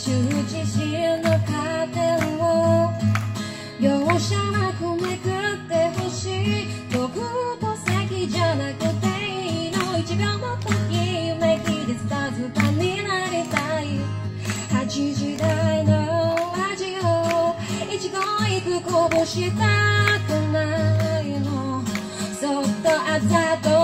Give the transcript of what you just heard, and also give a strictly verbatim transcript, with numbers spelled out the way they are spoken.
羞恥心のカーテンを容赦なくめくってほしい。遠くと先じゃなくていいの。一秒のときめきでスターズファンになりたい。はちじ台のラジオ一言一句こぼしたくないの。そっとあざと